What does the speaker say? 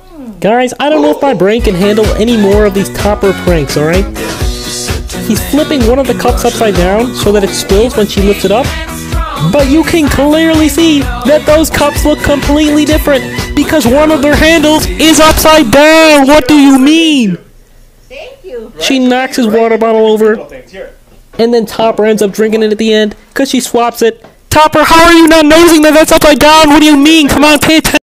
Guys, I don't know if my brain can handle any more of these Topper pranks, alright? He's flipping one of the cups upside down so that it spills when she lifts it up. But you can clearly see that those cups look completely different because one of their handles is upside down. What do you mean? Thank you. She knocks his water bottle over, and then Topper ends up drinking it at the end because she swaps it. Topper, how are you not noticing that that's upside down? What do you mean? Come on, pay attention.